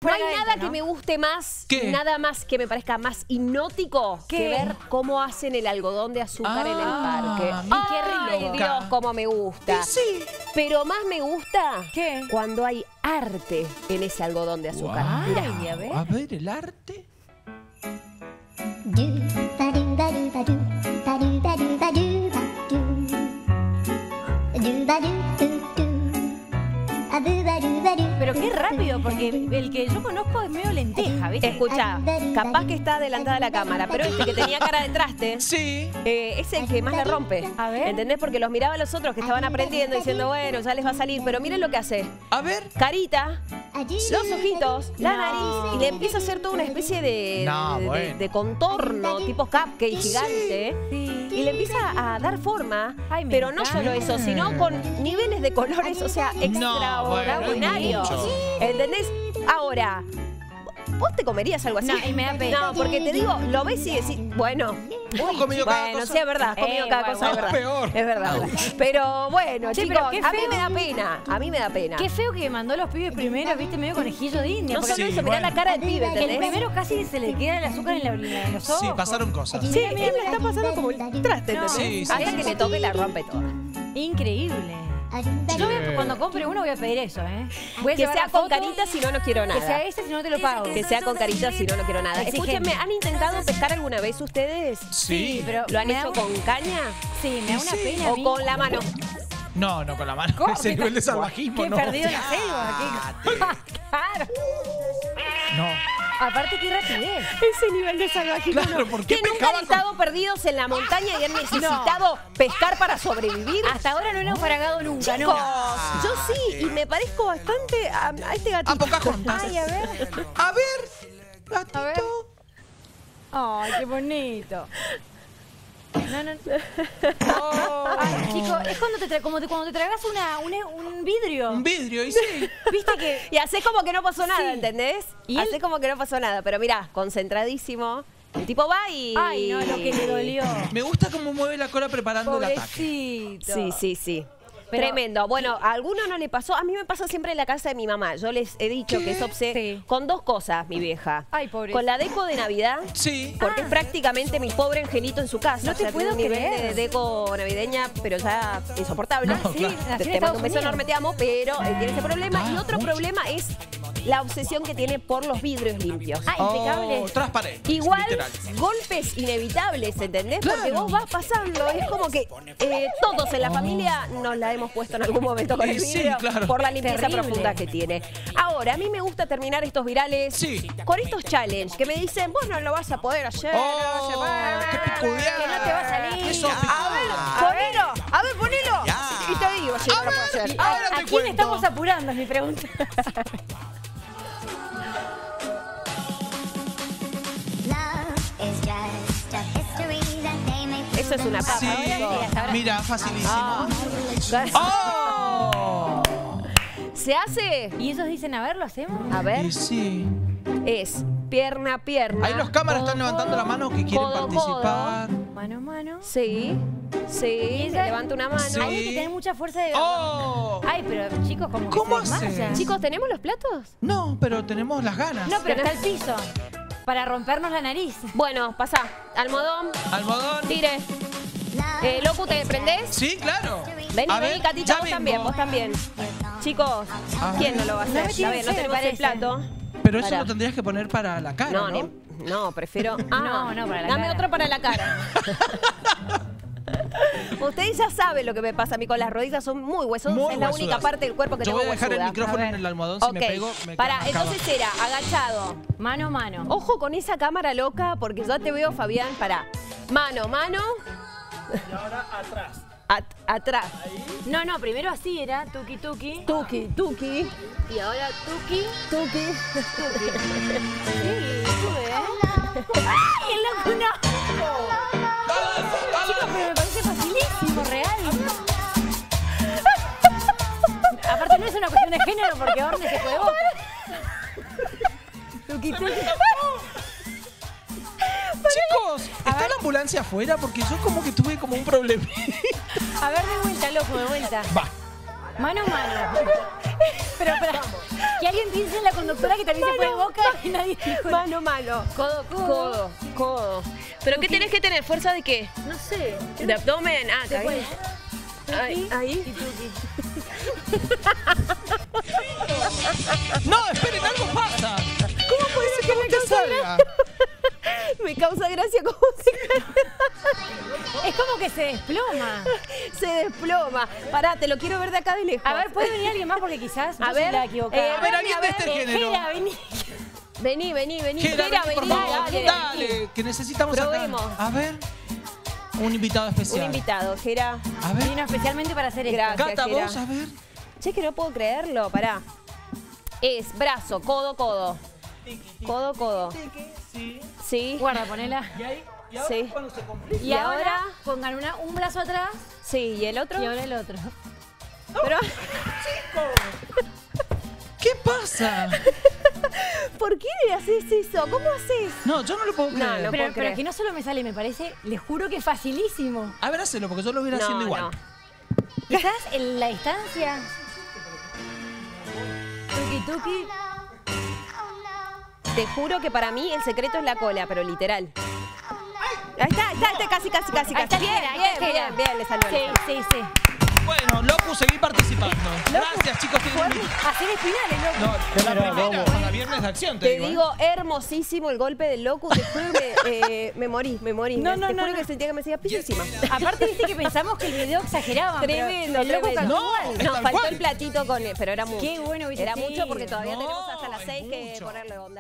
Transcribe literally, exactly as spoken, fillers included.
por no hay acá nada adentro, que ¿no? me guste más, ¿Qué? nada más que me parezca más hipnótico ¿Qué? que ver cómo hacen el algodón de azúcar Ah, en el parque. mira. ¡Ay, Qué Dios, loca. cómo me gusta! Y sí. Pero más me gusta ¿Qué? cuando hay arte en ese algodón de azúcar. Guau. Mirá. Ay, a ver. A ver, el arte. Pero qué rápido, porque el que yo conozco es medio lenteja, ¿viste? Escucha, capaz que está adelantada la cámara, pero este que tenía cara de traste Sí. eh, es el que más la rompe. A ver. ¿Entendés? Porque los miraba a los otros que estaban aprendiendo diciendo, bueno, ya les va a salir. Pero miren lo que hace. A ver. Carita, los ojitos, la No. nariz, y le empieza a hacer toda una especie de, No, de- de- bueno. de contorno, tipo cupcake gigante. Sí. Y le empieza a dar forma, Ay, me pero no encanta. solo eso, sino con niveles de colores, o sea, extraordinarios. bueno, ¿Entendés? Ahora, ¿vos te comerías algo así? No, y me da pena. No, porque te digo, lo ves y decís, bueno. Hemos comido cada Bueno, cosa. sí, es verdad, has comido Eh, cada bueno, cosa, es bueno. verdad. Peor. Es verdad. Pero bueno, Che, chicos, pero qué a mí feo. me da pena, a mí me da pena. Qué feo que mandó los pibes primero, viste, medio conejillo de India. No porque solo Sí, eso, mirá bueno. la cara del pibe, el ¿entendés? primero casi se le queda el azúcar en, la- en los ojos. Sí, pasaron cosas. Sí, él la está pasando como el traste, No. ¿entendés? Sí, sí, Hasta sí, que sí. le toque la rompe toda. Increíble. Yo voy a- cuando compre uno voy a pedir eso, ¿eh? Voy a Que llevar sea la con foto, carita, si no, no quiero nada. Que sea ese, si no te lo pago. Que sea con carita, si no, no quiero nada. Exigente. Escúchenme, ¿han intentado pescar alguna vez ustedes? Sí. pero ¿Lo han me da hecho un- con caña Sí, me da una Sí. pena a o mí. con la mano? No, no, con la mano. ¿Cómo? Ese ¿Qué nivel de tal? salvajismo, Qué no. perdido en la selva. qué- Claro. No. Aparte, qué rapidez. Ese nivel de salvajismo. Claro, no. ¿por qué ¿Que nunca pescaba han con- estado perdidos en la montaña y han necesitado pescar para sobrevivir? Hasta ahora no lo he naufragado nunca, Chicos, ¿no? yo sí, y me parezco bastante a, a este gatito. A Pocahontas. Ay, a ver. A ver. Gatito. A ver. Ay, qué bonito. No, no. Oh. Ay, chico, es cuando te, tra como te- cuando te tragas una, un, un vidrio. Un vidrio, y sí. ¿Viste que? Y haces como que no pasó nada, Sí. ¿entendés? ¿Y Haces él? como que no pasó nada, pero mirá, concentradísimo. El tipo va y... Ay, no, lo que le dolió. Me gusta cómo mueve la cola preparando el ataque. Pobrecito. Sí, sí, sí. Pero- Tremendo. Bueno, a alguno no le pasó. A mí me pasa siempre en la casa de mi mamá. Yo les he dicho que es obse Sí. con dos cosas, mi vieja. Ay, pobrecita. Con la deco de Navidad, Sí. porque es prácticamente mi pobre angelito en su casa. No O te sea, puedo tiene un nivel creer. de deco navideña, pero ya insoportable. No, Sí, claro. nació Te, en te mando Estados un beso Unidos. enorme, te amo, pero él tiene ese problema. Ah, y otro mucho. problema es la obsesión que tiene por los vidrios limpios. Ah, impecable. Oh, transparente. Igual, literal. golpes inevitables, ¿entendés? Porque Claro. vos vas pasando, es como que eh, todos en la familia nos la hemos puesto en algún momento con el Y sí, vidrio claro. por la limpieza Terrible. profunda que tiene. Ahora, a mí me gusta terminar estos virales Sí. con estos challenges que me dicen, vos no lo vas a poder hacer. no Oh, se puede". qué picudear. Que no te va a salir. Eso, A ver, ponelo, a ver, ponelo. Y te digo si no lo puedo hacer. ¿A, Ahora a te quién cuento. estamos apurando? Es mi pregunta. Eso es una papa. Sí. ahora- Mira, facilísimo. Ah. ¡Oh! ¿Se hace? ¿Y ellos dicen, a ver, lo hacemos? A ver, Y sí. es pierna a pierna. Ahí los cámaras están codo, levantando la mano que quieren codo, participar. Mano a mano. Sí, sí, ella- levanta una mano. Sí. Hay que tener mucha fuerza de... ¡Oh! Ay, pero chicos, como que ¿Cómo se hace? desmayan. Chicos, ¿tenemos los platos? No, pero tenemos las ganas. No, pero está el piso. Para rompernos la nariz. Bueno, pasá. Almodón, Algodón. tire. Eh, Locu, ¿te prendés? Sí, claro. Vení, A vení, ver, Catita, ya vos vengo. también, vos también. Chicos, A ¿quién ver. no lo va a No hacer? me Ya tiene ven, no fe, me tenemos el parece. plato. Pero eso Pará. lo tendrías que poner para la cara, No, ¿no? ni- no, prefiero... Ah, No, no, para la dame cara. otro para la cara. Ustedes ya saben lo que me pasa a mí con las rodillas, son muy huesudas. Muy Es la huesudas. única parte del cuerpo que Yo tengo voy a dejar el huesuda. micrófono A ver. en el almohadón, si Ok, me pego, me pará, me acaba. entonces era agachado. Mano a mano. Ojo con esa cámara loca, porque ya te veo, Fabián, para mano, mano. Y ahora atrás. At- atrás. No, no, primero así era, tuki tuki. Tuki, tuki, Y ahora tuki, tuki. tuki. Sí, sube, ¿eh? ¡Ay, el loco no! Chicos, pero me parece facilísimo, real. Aparte no es una cuestión de género, porque ¿dónde se puede boca? Tuki tuki. Chicos, ¿está la ambulancia afuera? Porque yo como que tuve como un problema. A ver, de vuelta, loco, de vuelta. Va. Mano a mano. Pero, pero, Que alguien piense en la conductora que también se fue de boca y nadie dijo. Mano, mano. Codo, codo. Codo, codo. ¿Pero qué tenés que tener? ¿Fuerza de qué? No sé. ¿De abdomen? Ah, Se acá. puede. Ahí, ahí. Y tuki. No, esperen, algo pasa. ¿Cómo puede ser que ¿Cómo me te causa salga? Me causa gracia cómo se, Es como que se desploma. se desploma. Pará, te lo quiero ver de acá de lejos. A ver, ¿puede venir alguien más? Porque quizás A yo ver, soy la equivocada. eh, A ver, alguien de este Eh, género. Jera, vení. Vení, vení, vení. Jera, Jera, vení, por vení, favor. dale. Dale, que necesitamos Probemos. acá. A ver. Un invitado Un especial. invitado, Jera. A ver. Vino especialmente para hacer esto. Gracias. Cata, Jera. vos, a ver. Che, que no puedo creerlo, pará. Es brazo, codo, codo. Codo, codo. Sí. Sí, Guarda, ponela. Y ahí, y ahora Sí. cuando se complica. Y, Y ahora, ahora- pongan una, un brazo atrás sí. ¿Y el otro? y ahora el otro. Pero, ¿Qué pasa? ¿por qué le haces eso? ¿Cómo haces? No, yo no lo puedo No, creer. no. Pero, puedo pero creer. que no solo me sale, me parece, les juro que es facilísimo. A ver, hacelo, porque yo lo hubiera haciendo igual. no. Quizás en la distancia. Tuki tuki. Te juro que para mí el secreto es la cola, pero literal. Ahí está, ahí está, ahí está, casi, casi, casi, Ahí casi. está, Bien, Jera, ahí bien, está, Jera. bien, bien, le salió. Sí, sí, sí. Bueno, Locu, seguí participando. Gracias, chicos. que- Hacer espinales, loco. No, de la primera para Viernes de Acción, te, Te digo. ¿eh? digo, hermosísimo el golpe del loco. Te juro que eh, me morí, me morí. No, no, te no, juro no. que sentía que me hacía pisísima. Aparte, viste que pensamos que el video exageraba. Tremendo, pero el loco tremendo. cantó No, igual. es Nos tal faltó cual. el platito con él, pero era mucho. Qué bueno hubiese Era sido. mucho porque todavía No, tenemos hasta las es seis que mucho. ponerle onda.